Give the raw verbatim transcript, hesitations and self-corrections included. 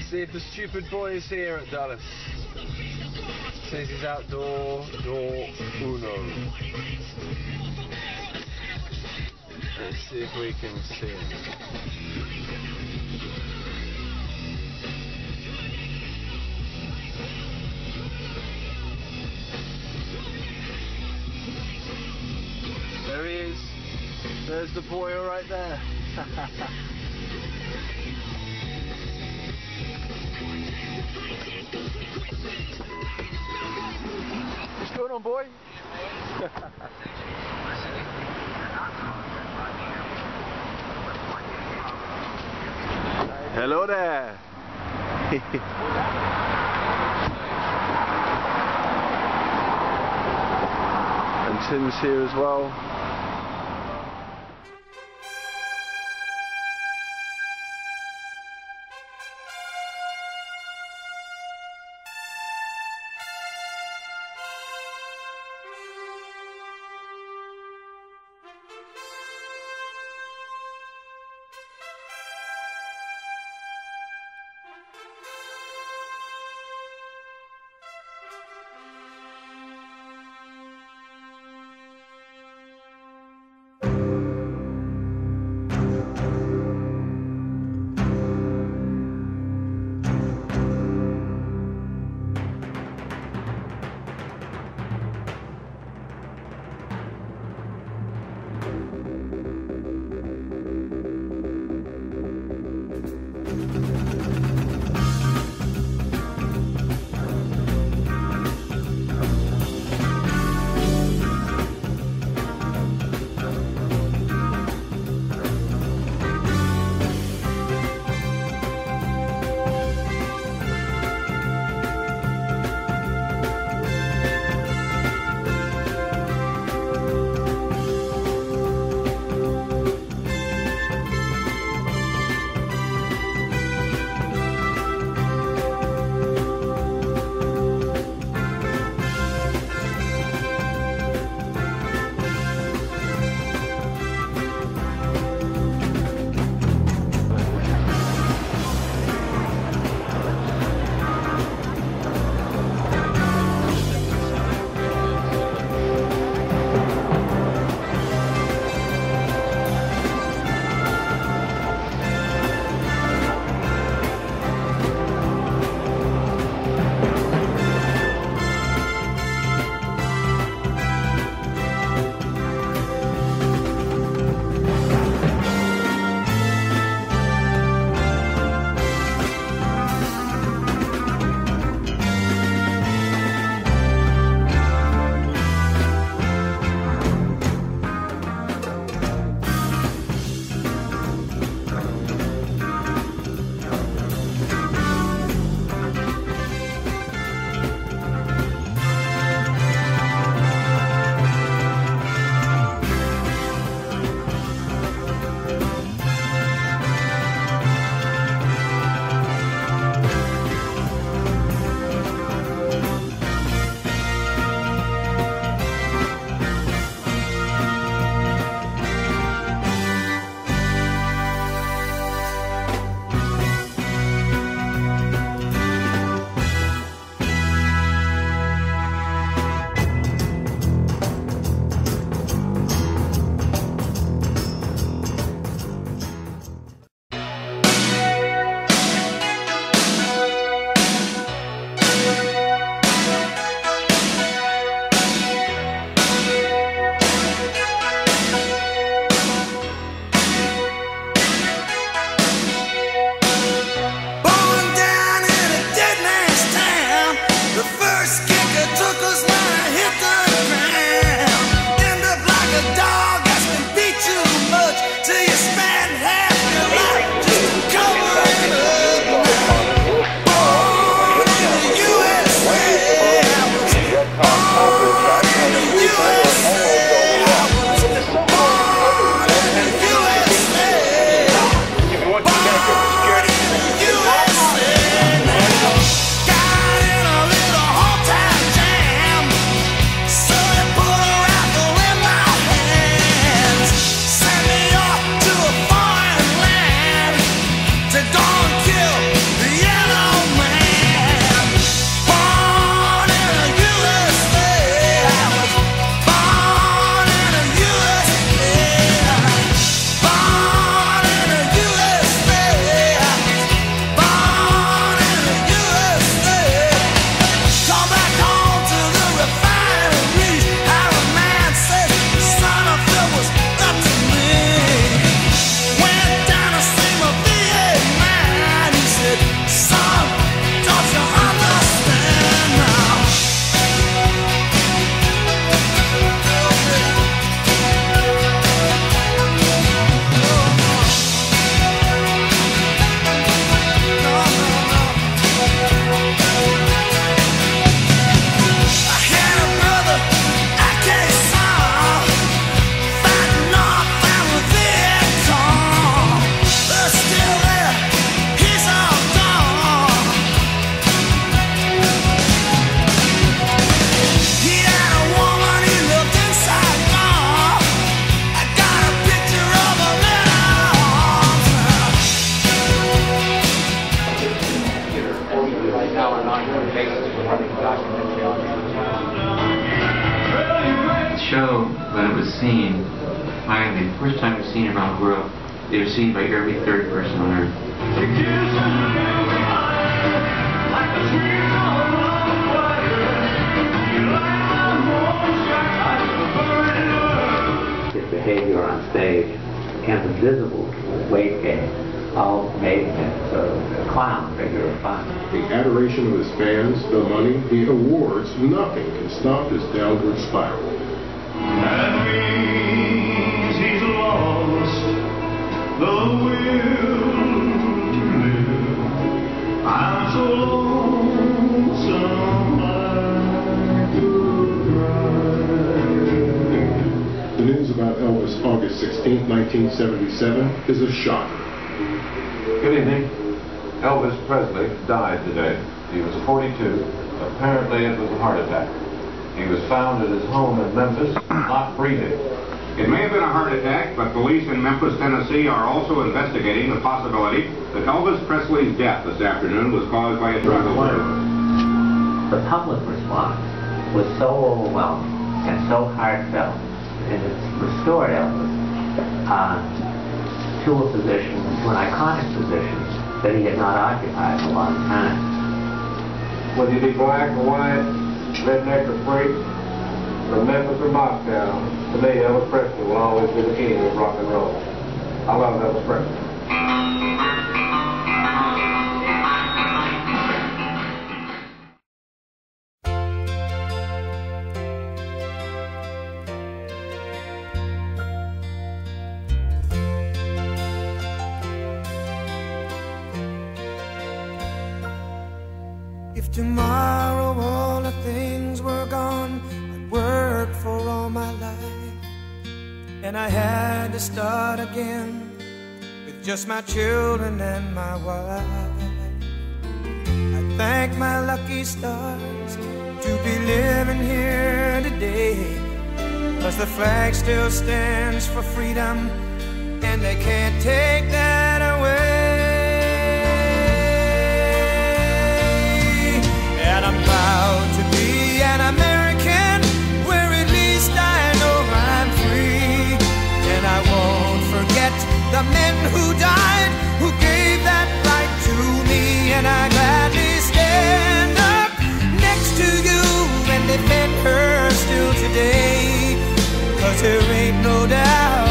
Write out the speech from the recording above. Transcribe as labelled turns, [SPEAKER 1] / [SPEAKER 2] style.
[SPEAKER 1] see if the stupid boy is here at Dallas. Says he's outdoor, door uno. Let's see if we can see him. There he is. There's the boy right there. What's going on, boy? Hello there. And Tim's here as well.
[SPEAKER 2] seen, finally, the first time it was seen around the world, they were seen by every third person on Earth.
[SPEAKER 3] His behavior on stage and the visible weight gain all made him sort of a clown figure of fun.
[SPEAKER 4] The adoration of his fans, the money, the awards, nothing can stop his downward spiral.
[SPEAKER 5] That means he's lost the will to live. I'm so lonesome I could cry.
[SPEAKER 4] The news about Elvis August sixteenth, nineteen seventy-seven is a shocker.
[SPEAKER 6] Good evening. Elvis Presley died today. He was forty-two. Apparently it was a heart attack. He was found at his home in Memphis, not breathing.
[SPEAKER 7] It may have been a heart attack, but police in Memphis, Tennessee are also investigating the possibility that Elvis Presley's death this afternoon was caused by a drug overdose.
[SPEAKER 3] The public response was so overwhelming and so heartfelt, and it's restored Elvis uh, to a position, to an iconic position that he had not occupied in a long time.
[SPEAKER 6] Whether you be black or white, redneck or freak, from Memphis or Moscow, to me Elvis Presley will always be the king of rock and roll. I love Elvis Presley.
[SPEAKER 8] If tomorrow all the things were gone I'd worked for all my life, and I had to start again with just my children and my wife, I thank my lucky stars to be living here today, 'cause the flag still stands for freedom and they can't take that away. And I'm proud to be an American, where at least I know I'm free. And I won't forget the men who died, who gave that right to me. And I gladly stand up next to you and defend her still today, 'cause there ain't no doubt